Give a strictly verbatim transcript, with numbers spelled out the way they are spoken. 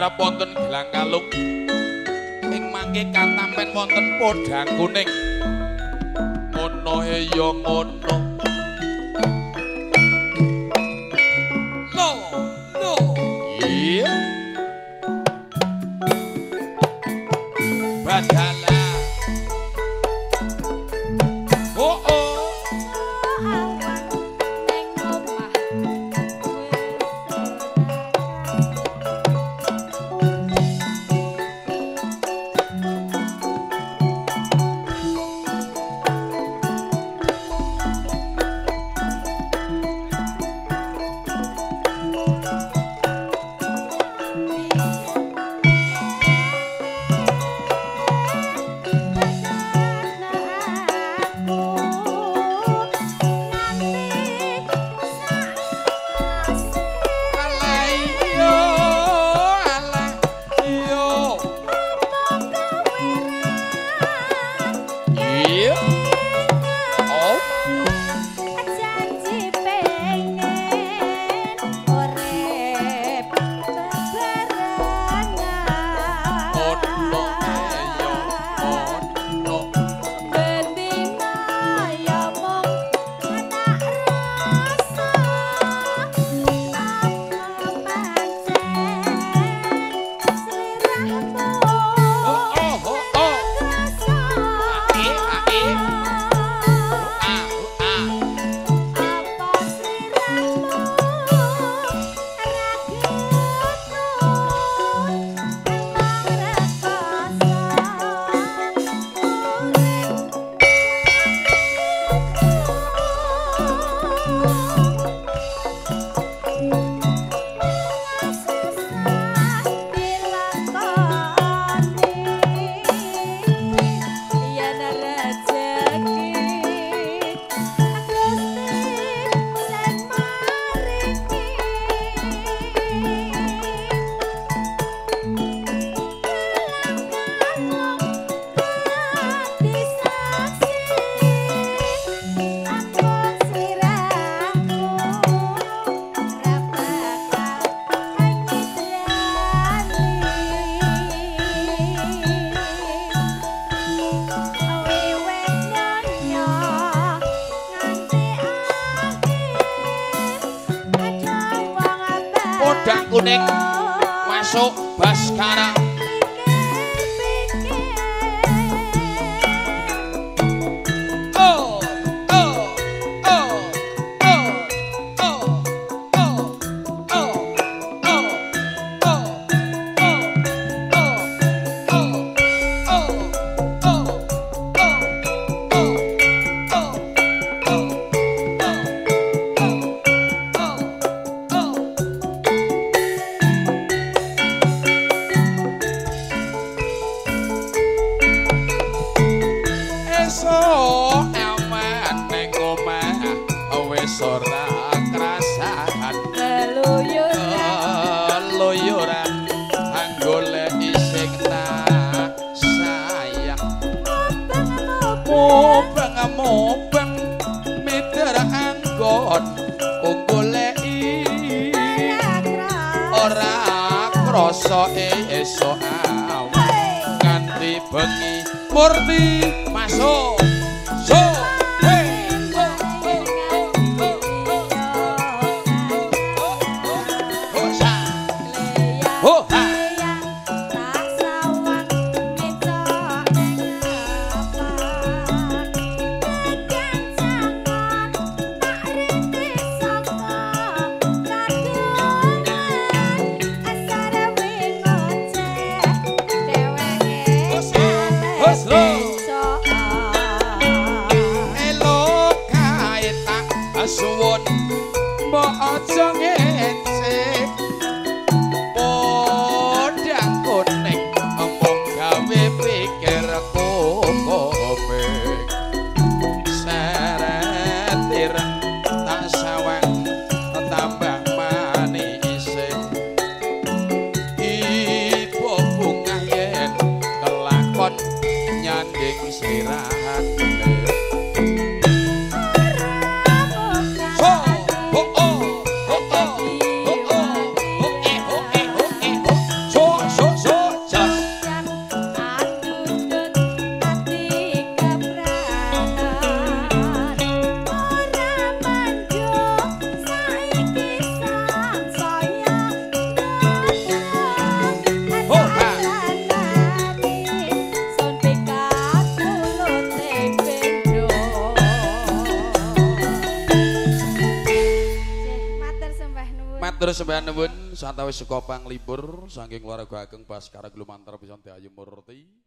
ngarep wonten gelang kalung ing mangke katampen wonten podhang kuning ngono ya ngono lo lo iya badala oh oh kuning masuk Baskara oh oh oh oh oh oh oh oh ora krasakan leluyuran leluyuran anggoleki sing tak sayang mobang mobang mider anggon goleki ora krasa esuk awan nganti bengi murti masuk so suwun mbok aja ngecek podhang kuning omong gawe pikir komik seret ireng tak sawang tambah manis ibu bunga yen kelakon nyanding sirahat oh oh oh Matur sampeyan nuwun santawis saka panglipur saking keluarga ageng Baskara Glumantar pisan Diayu Murti.